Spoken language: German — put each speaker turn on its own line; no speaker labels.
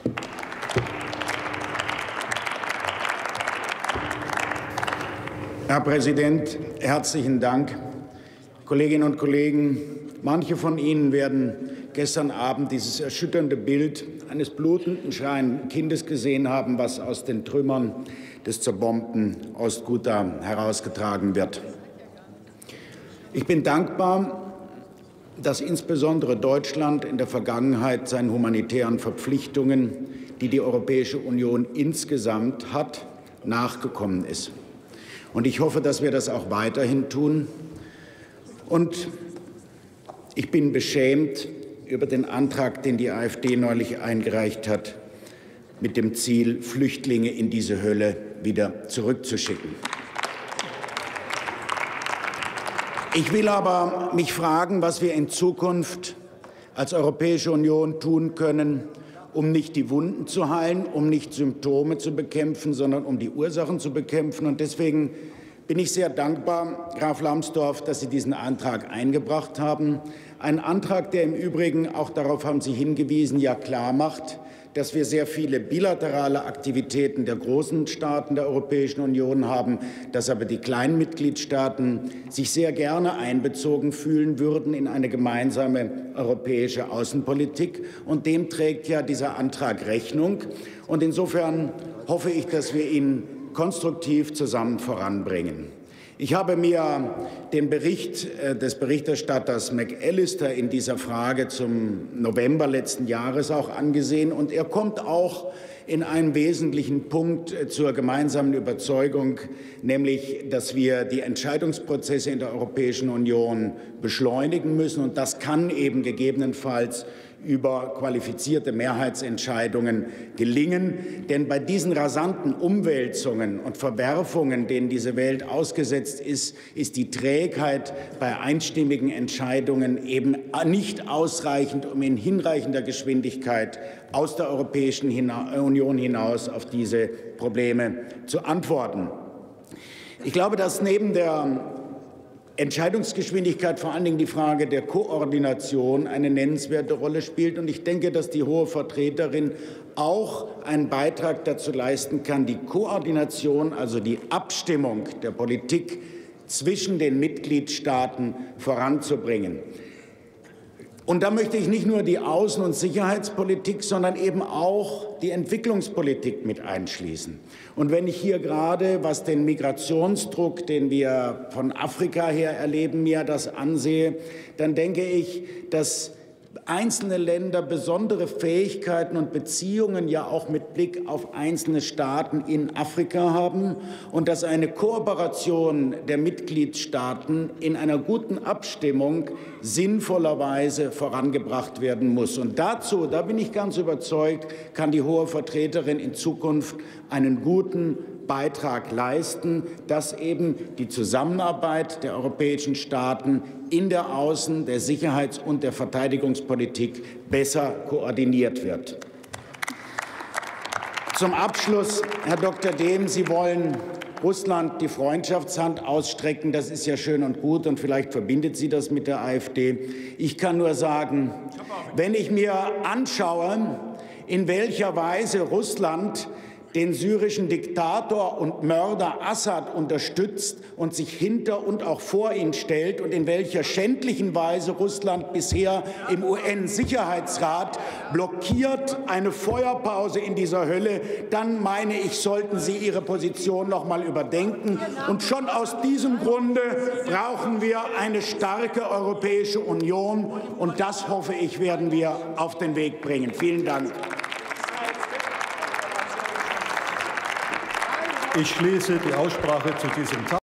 Herr Präsident, herzlichen Dank. Kolleginnen und Kollegen, manche von Ihnen werden gestern Abend dieses erschütternde Bild eines blutenden, schreienden Kindes gesehen haben, was aus den Trümmern des zerbombten Ostghouta herausgetragen wird. Ich bin dankbar, dass insbesondere Deutschland in der Vergangenheit seinen humanitären Verpflichtungen, die die Europäische Union insgesamt hat, nachgekommen ist. Und ich hoffe, dass wir das auch weiterhin tun. Und ich bin beschämt über den Antrag, den die AfD neulich eingereicht hat, mit dem Ziel, Flüchtlinge in diese Hölle wieder zurückzuschicken. Ich will aber mich fragen, was wir in Zukunft als Europäische Union tun können, um nicht die Wunden zu heilen, um nicht Symptome zu bekämpfen, sondern um die Ursachen zu bekämpfen. Und deswegen bin ich sehr dankbar, Graf Lambsdorff, dass Sie diesen Antrag eingebracht haben. Ein Antrag, der im Übrigen, auch darauf haben Sie hingewiesen, ja klar macht, dass wir sehr viele bilaterale Aktivitäten der großen Staaten der Europäischen Union haben, dass aber die kleinen Mitgliedstaaten sich sehr gerne einbezogen fühlen würden in eine gemeinsame europäische Außenpolitik. Und dem trägt ja dieser Antrag Rechnung. Und insofern hoffe ich, dass wir ihn konstruktiv zusammen voranbringen. Ich habe mir den Bericht des Berichterstatters McAllister in dieser Frage zum November letzten Jahres auch angesehen, und er kommt auch in einem wesentlichen Punkt zur gemeinsamen Überzeugung, nämlich, dass wir die Entscheidungsprozesse in der Europäischen Union beschleunigen müssen, und das kann eben gegebenenfalls über qualifizierte Mehrheitsentscheidungen gelingen. Denn bei diesen rasanten Umwälzungen und Verwerfungen, denen diese Welt ausgesetzt ist, ist die Trägheit bei einstimmigen Entscheidungen eben nicht ausreichend, um in hinreichender Geschwindigkeit aus der Europäischen Union hinaus auf diese Probleme zu antworten. Ich glaube, dass neben der Entscheidungsgeschwindigkeit vor allen Dingen die Frage der Koordination eine nennenswerte Rolle spielt. Und ich denke, dass die Hohe Vertreterin auch einen Beitrag dazu leisten kann, die Koordination, also die Abstimmung der Politik zwischen den Mitgliedstaaten voranzubringen. Und da möchte ich nicht nur die Außen- und Sicherheitspolitik, sondern eben auch die Entwicklungspolitik mit einschließen. Und wenn ich hier gerade, was den Migrationsdruck, den wir von Afrika her erleben, mir das ansehe, dann denke ich, dass einzelne Länder besondere Fähigkeiten und Beziehungen ja auch mit Blick auf einzelne Staaten in Afrika haben und dass eine Kooperation der Mitgliedstaaten in einer guten Abstimmung sinnvollerweise vorangebracht werden muss. Und dazu, da bin ich ganz überzeugt, kann die Hohe Vertreterin in Zukunft einen guten Beitrag leisten, dass eben die Zusammenarbeit der europäischen Staaten in der Außen-, der Sicherheits- und der Verteidigungspolitik besser koordiniert wird. Zum Abschluss, Herr Dr. Dehm, Sie wollen Russland die Freundschaftshand ausstrecken. Das ist ja schön und gut, und vielleicht verbindet Sie das mit der AfD. Ich kann nur sagen, wenn ich mir anschaue, in welcher Weise Russland den syrischen Diktator und Mörder Assad unterstützt und sich hinter und auch vor ihn stellt und in welcher schändlichen Weise Russland bisher im UN-Sicherheitsrat blockiert eine Feuerpause in dieser Hölle, dann meine ich, sollten Sie Ihre Position noch mal überdenken. Und schon aus diesem Grunde brauchen wir eine starke Europäische Union, und das, hoffe ich, werden wir auf den Weg bringen. Vielen Dank.
Ich schließe die Aussprache zu diesem